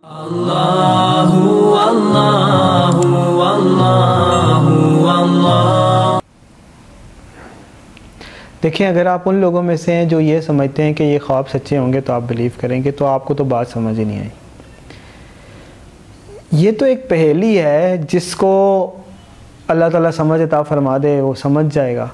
اللہ اللہ اللہ اللہ۔ دیکھیں، اگر آپ ان لوگوں میں سے ہیں جو یہ سمجھتے ہیں کہ یہ خواب سچے ہوں گے تو آپ بلیو کریں گے، تو آپ کو تو بات سمجھ ہی نہیں آئی۔ یہ تو ایک پہیلی ہے جس کو اللہ تعالیٰ سمجھ عطا فرما دے وہ سمجھ جائے گا۔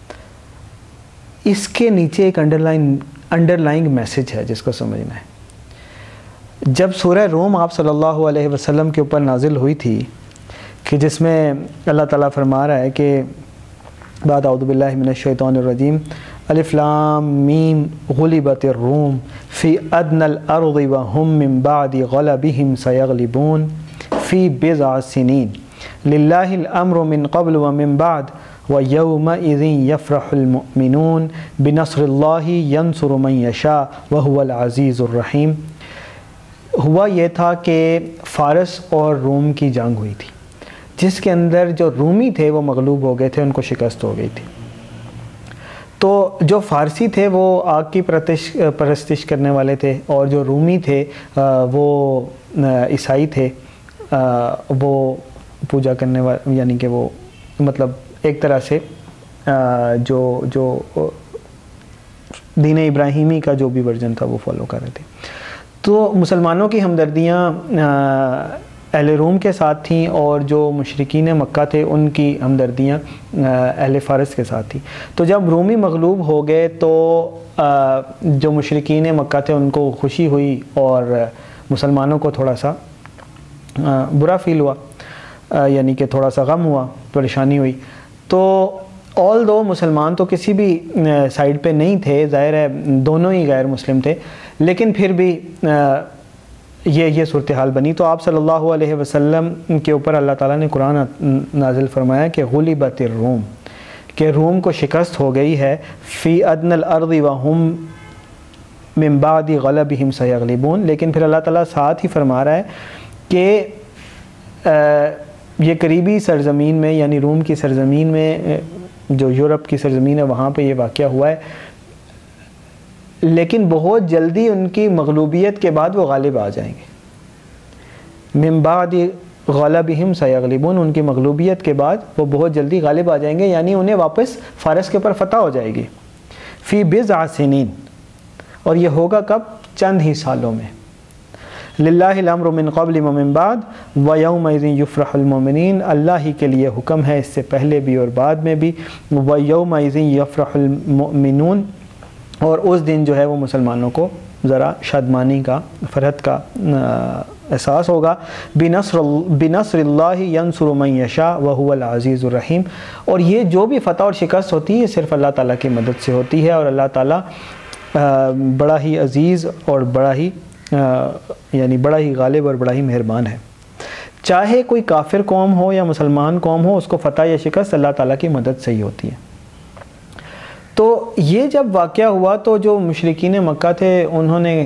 اس کے نیچے ایک انڈرلائنگ میسج ہے جس کو سمجھنا ہے۔ جب سورہ روم آپ صلی اللہ علیہ وسلم کے اوپر نازل ہوئی تھی کہ جس میں اللہ تعالیٰ فرما رہا ہے کہ بعد اعوذ باللہ من الشیطان الرجیم الف لام میم غلبت الروم فی ادنى الارض وهم من بعد غلبهم سیغلبون فی بضع سنین للہ الامر من قبل ومن بعد وَيَوْمَئِذٍ يَفْرَحُ الْمُؤْمِنُونَ بِنَصْرِ اللَّهِ يَنْصُرُ مَنْ يَشَاءُ وَهُوَ الْعَزِيزُ الرَّحِيمُ۔ ہوا یہ تھا کہ فارس اور روم کی جنگ ہوئی تھی، جس کے اندر جو رومی تھے وہ مغلوب ہو گئے تھے، ان کو شکست ہو گئی تھی۔ تو جو فارسی تھے وہ آگ کی پرستش کرنے والے تھے، اور جو رومی تھے وہ عیسائی تھے، وہ پوجا کرنے والے، یعنی کہ وہ مطلب ایک طرح سے جو دین ابراہیمی کا جو بھی ورژن تھا وہ فالو کر رہے تھے۔ تو مسلمانوں کی ہمدردیاں اہل روم کے ساتھ تھیں، اور جو مشرکین مکہ تھے ان کی ہمدردیاں اہل فارس کے ساتھ تھیں۔ تو جب رومی مغلوب ہو گئے تو جو مشرکین مکہ تھے ان کو خوشی ہوئی، اور مسلمانوں کو تھوڑا سا برا فیل ہوا، یعنی کہ تھوڑا سا غم ہوا، پریشانی ہوئی۔ تو آل دو مسلمان تو کسی بھی سائیڈ پہ نہیں تھے، ظاہر ہے دونوں ہی غیر مسلم تھے، لیکن پھر بھی یہ صورتحال بنی۔ تو آپ صلی اللہ علیہ وسلم کے اوپر اللہ تعالیٰ نے قرآن نازل فرمایا کہ غلبت الروم، کہ روم کو شکست ہو گئی ہے، فی ادنى الارض وهم من بعد غلبهم سیغلبون۔ لیکن پھر اللہ تعالیٰ ساتھ ہی فرما رہا ہے کہ یہ قریبی سرزمین میں، یعنی روم کی سرزمین میں، جو یورپ کی سرزمین ہے وہاں پہ یہ واقعہ ہوا ہے، لیکن بہت جلدی ان کی مغلوبیت کے بعد وہ غالب آ جائیں گے۔ من بعد غلبہم سیغلبون، ان کی مغلوبیت کے بعد وہ بہت جلدی غالب آ جائیں گے، یعنی انہیں واپس فارس کے اوپر فتح ہو جائے گی۔ فی بضع سنین، اور یہ ہوگا کب؟ چند ہی سالوں میں۔ للہ الامر من قبل ومن بعد ویومئذ یفرح المؤمنین، اللہ ہی کے لیے حکم ہے اس سے پہلے بھی اور بعد میں بھی۔ ویومئذ یفرح المؤمنون، اور اس دن جو ہے وہ مسلمانوں کو ذرا شادمانی کا، فرحت کا احساس ہوگا۔ بنصر اللہ ینصر من یشاء وہو العزیز الرحیم، اور یہ جو بھی فتح اور شکست ہوتی ہے صرف اللہ تعالیٰ کی مدد سے ہوتی ہے، اور اللہ تعالیٰ بڑا ہی عزیز اور بڑا ہی غالب اور بڑا ہی مہربان ہے۔ چاہے کوئی کافر قوم ہو یا مسلمان قوم ہو، اس کو فتح یا شکست اللہ تعالیٰ کی مدد سے ہی ہوتی ہے۔ تو یہ جب واقعہ ہوا تو جو مشرکین مکہ تھے انہوں نے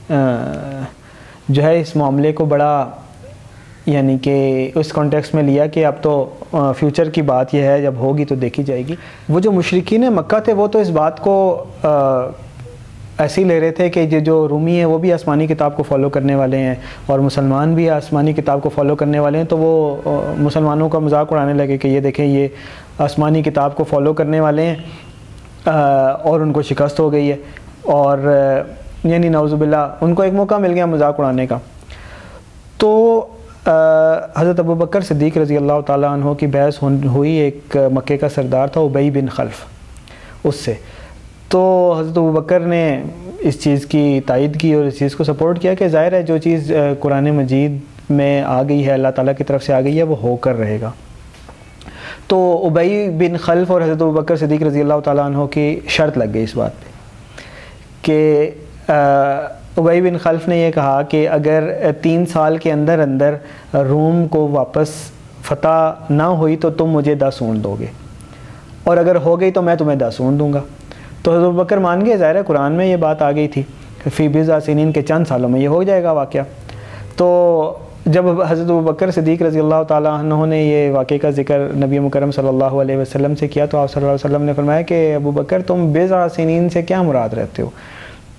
جو ہے اس معاملے کو بڑا، یعنی کہ اس کانٹیکسٹ میں لیا کہ اب تو فیوچر کی بات یہ ہے، جب ہوگی تو دیکھی جائے گی۔ وہ جو مشرکین مکہ تھے وہ تو اس بات کو ایسے ہی لے رہے تھے کہ جو رومی ہیں وہ بھی آسمانی کتاب کو فالو کرنے والے ہیں، اور مسلمان بھی آسمانی کتاب کو فالو کرنے والے ہیں، تو وہ مسلمانوں کا مذاق اڑانے لگے کہ یہ دیکھیں یہ آسمانی کتاب کو فالو کرنے والے ہیں اور ان کو شکست ہو گئی ہے، اور یعنی نعوذ باللہ ان کو ایک موقع مل گیا مذاق اڑانے کا۔ تو حضرت ابوبکر صدیق رضی اللہ تعالیٰ عنہ کی بحث ہوئی، ایک مکے کا سردار تھا ابی بن خلف، اس سے۔ تو حضرت ابوبکر نے اس چیز کی تائید کی اور اس چیز کو سپورٹ کیا کہ ظاہر ہے جو چیز قرآن مجید میں آ گئی ہے، اللہ تعالیٰ کی طرف سے آ گئی ہے، وہ ہو کر رہے گا۔ تو ابی بن خلف اور حضرت ابوبکر صدیق رضی اللہ تعالیٰ عنہ کی شرط لگ گئی اس بات پہ کہ ابی بن خلف نے یہ کہا کہ اگر 3 سال کے اندر اندر روم کو واپس فتح نہ ہوئی تو تم مجھے 10 اونٹ دو گے، اور اگر ہو گئی تو میں تمہیں 10 اونٹ دوں گا۔ تو حضرت ابوبکر مان گئے، ظاہر ہے قرآن میں یہ بات آ گئی تھی فی بضع سنین کے چند سالوں میں یہ ہو جائے گا واقعہ۔ تو جب حضرت ابوبکر صدیق رضی اللہ تعالیٰ عنہ نے یہ واقعے کا ذکر نبی مکرم صلی اللہ علیہ وسلم سے کیا تو آپ صلی اللہ علیہ وسلم نے فرمایا کہ ابوبکر تم بضع سنین سے کیا مراد رہتے ہو؟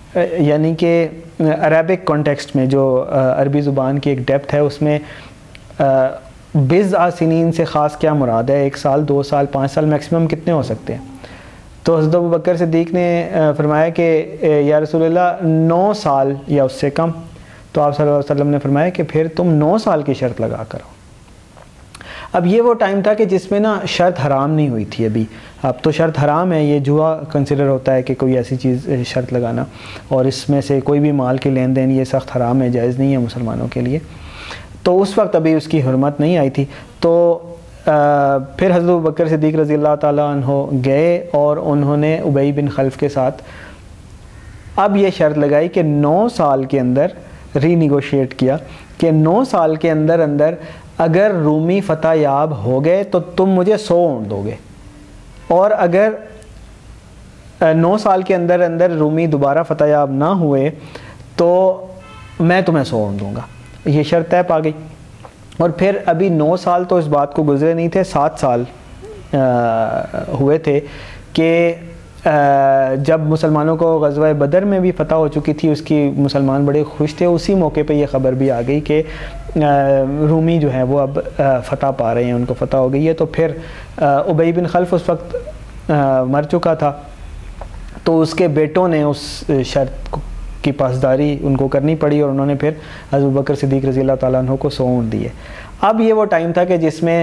یعنی کہ عربک کانٹیکسٹ میں جو عربی زبان کی ایک ڈیپتھ ہے اس میں بضع سنین سے خاص کیا مراد ہے؟ 1 سال 2 سال 5 سال میکسیمم کتنے ہو سکتے ہیں؟ تو حضرت ابوبکر صدیق نے فرمایا کہ یا رسول اللہ 9 سال یا اس سے کم. تو آپ صلی اللہ علیہ وسلم نے فرمایا کہ پھر تم 9 سال کی شرط لگا کرو. اب یہ وہ ٹائم تھا کہ جس میں نا شرط حرام نہیں ہوئی تھی ابھی. اب تو شرط حرام ہے, یہ جوا کنسیڈر ہوتا ہے کہ کوئی ایسی چیز شرط لگانا, اور اس میں سے کوئی بھی مال کے لین دین یہ سخت حرام ہے, جائز نہیں ہے مسلمانوں کے لیے. تو اس وقت ابھی اس کی حرمت نہیں آئی تھی. تو پھر حضرت ابوبکر صدیق رضی اللہ تعالیٰ عنہ گئے اور انہوں نے ابی بن خلف کے ساتھ اب یہ شرط لگائی کہ 9 سال کے اندر ری نیگوشیٹ کیا کہ 9 سال کے اندر اگر رومی فتح یاب ہو گئے تو تم مجھے 100 اونٹ دو گے, اور اگر 9 سال کے اندر رومی دوبارہ فتح یاب نہ ہوئے تو میں تمہیں 100 اونٹ دوں گا. یہ شرط طے پا گئی. اور پھر ابھی 9 سال تو اس بات کو گزرے نہیں تھے, 7 سال ہوئے تھے کہ جب مسلمانوں کو غزوہ بدر میں بھی فتح ہو چکی تھی, اس کی مسلمان بڑے خوش تھے. اسی موقع پہ یہ خبر بھی آ گئی کہ رومی جو ہیں وہ اب فتح پا رہے ہیں, ان کو فتح ہو گئی ہے. تو پھر ابی بن خلف اس وقت مر چکا تھا, تو اس کے بیٹوں نے اس شرط کی پاسداری ان کو کرنی پڑی, اور انہوں نے پھر حضرت ابوبکر صدیق رضی اللہ تعالیٰ عنہ کو 100 اونٹ دیے. اب یہ وہ ٹائم تھا کہ جس میں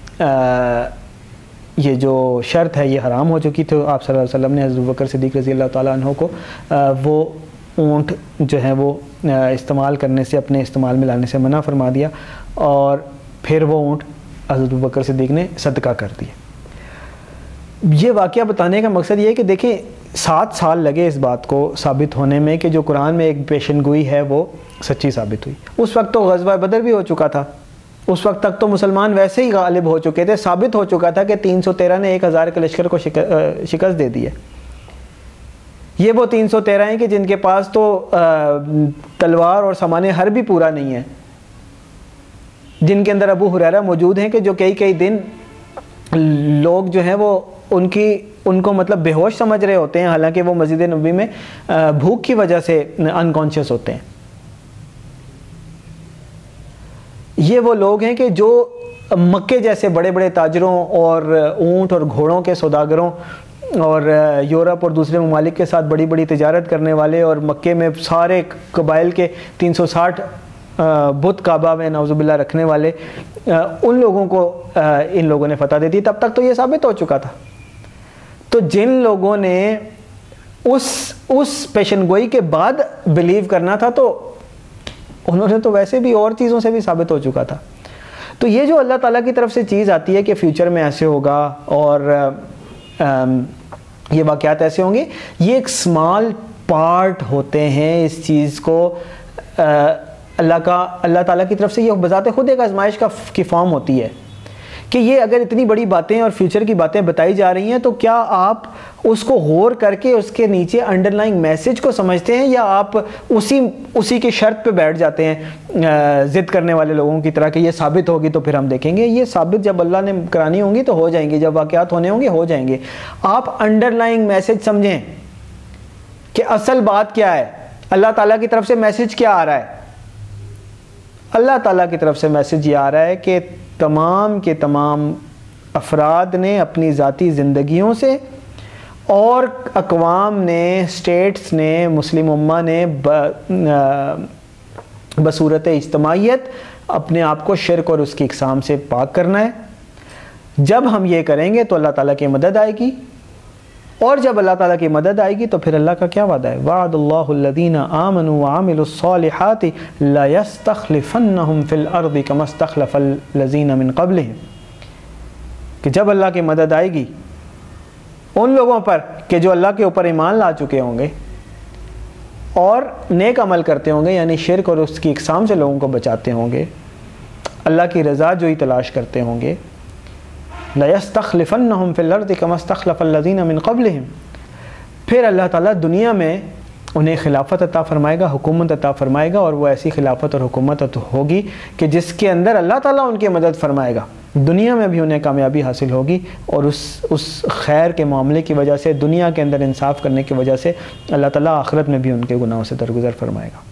یہ جو شرط ہے یہ حرام ہو چکی تھی. آپ صلی اللہ علیہ وسلم نے حضرت ابوبکر صدیق رضی اللہ تعالیٰ عنہ کو وہ اونٹ جو ہیں وہ استعمال کرنے سے, اپنے استعمال میں لانے سے منع فرما دیا, اور پھر وہ اونٹ حضرت ابوبکر صدیق نے صدقہ کر دیے. یہ واقعہ بتانے کا مقصد یہ ہے کہ دیکھیں 7 سال لگے اس بات کو ثابت ہونے میں کہ جو قرآن میں ایک پیشن گوئی ہے وہ سچی ثابت ہوئی. اس وقت تو غزوہ بدر بھی ہو چکا تھا, اس وقت تک تو مسلمان ویسے ہی غالب ہو چکے تھے. ثابت ہو چکا تھا کہ 313 نے 1000 کے لشکر کو شکست دے دی ہے. یہ وہ 313 ہیں کہ جن کے پاس تو تلوار اور سامان حرب بھی پورا نہیں ہے, جن کے اندر ابو ہریرہ موجود ہیں کہ جو کئی دن لوگ جو ہیں وہ ان کو مطلب بے ہوش سمجھ رہے ہوتے ہیں, حالانکہ وہ مسجد نبوی میں بھوک کی وجہ سے انکانشیس ہوتے ہیں. یہ وہ لوگ ہیں کہ جو مکے جیسے بڑے بڑے تاجروں اور اونٹ اور گھوڑوں کے سوداگروں اور یورپ اور دوسرے ممالک کے ساتھ بڑی بڑی تجارت کرنے والے, اور مکے میں سارے قبائل کے 360 بت کعبہ میں نعوذ باللہ رکھنے والے, ان لوگوں کو ان لوگوں نے فتح دے دی. تب تک تو یہ ثابت ہو چکا تھا. تو جن لوگوں نے اس پیشن گوئی کے بعد بلیو کرنا تھا تو انہوں نے تو ویسے بھی اور چیزوں سے بھی ثابت ہو چکا تھا. تو یہ جو اللہ تعالیٰ کی طرف سے چیز آتی ہے کہ فیوچر میں ایسے ہوگا اور یہ واقعات ایسے ہوں گے, یہ ایک سمال پارٹ ہوتے ہیں اس چیز کو. اللہ تعالیٰ کی طرف سے یہ بذات خود ایک آزمائش کی فارم ہوتی ہے کہ یہ اگر اتنی بڑی باتیں اور فیوچر کی باتیں بتائی جا رہی ہیں تو کیا آپ اس کو غور کر کے اس کے نیچے انڈر لائنگ میسج کو سمجھتے ہیں, یا آپ اسی کی شرط پہ بیٹھ جاتے ہیں ضد کرنے والے لوگوں کی طرح کہ یہ ثابت ہوگی تو پھر ہم دیکھیں گے. یہ ثابت جب اللہ نے کرانی ہوں گی تو ہو جائیں گے, جب واقعات ہونے ہوں گے ہو جائیں گے. آپ انڈر لائنگ میسج سمجھیں کہ اصل بات کیا ہے, اللہ تعالیٰ کی طرف سے میسج کیا آ رہا ہے. اللہ تعالیٰ کی طرف سے میسج یہ آ رہا ہے کہ تمام کے تمام افراد نے اپنی ذاتی زندگیوں سے, اور اقوام نے, اسٹیٹس نے, مسلم امہ نے بصورت اجتماعیت اپنے آپ کو شرک اور اس کی اقسام سے پاک کرنا ہے. جب ہم یہ کریں گے تو اللہ تعالیٰ کی مدد آئے گی, اور جب اللہ تعالیٰ کی مدد آئے گی تو پھر اللہ کا کیا وعدہ ہے, وعد اللہ الذین آمنوا وعملوا الصالحات لیستخلفنہم فی الارض کما استخلف الذین من قبلہم, کہ جب اللہ کی مدد آئے گی ان لوگوں پر کہ جو اللہ کے اوپر ایمان لا چکے ہوں گے اور نیک عمل کرتے ہوں گے, یعنی شرک اور اس کی اقسام سے لوگوں کو بچاتے ہوں گے, اللہ کی رضا جوئی تلاش کرتے ہوں گے, لَيَسْتَخْلِفَنَّهُمْ فِي الْأَرْضِ كَمَا اسْتَخْلَفَ الَّذِينَ مِنْ قَبْلِهِمْ, پھر اللہ تعالیٰ دنیا میں انہیں خلافت عطا فرمائے گا, حکومت عطا فرمائے گا, اور وہ ایسی خلافت اور حکومت ہوگی کہ جس کے اندر اللہ تعالیٰ ان کی مدد فرمائے گا. دنیا میں بھی انہیں کامیابی حاصل ہوگی، اور اس خیر کے معاملے کی وجہ سے، دنیا کے اندر انصاف کرنے کی وجہ سے اللہ تعالیٰ آخرت میں بھی ان کے گناہوں سے درگزر فرمائے گا۔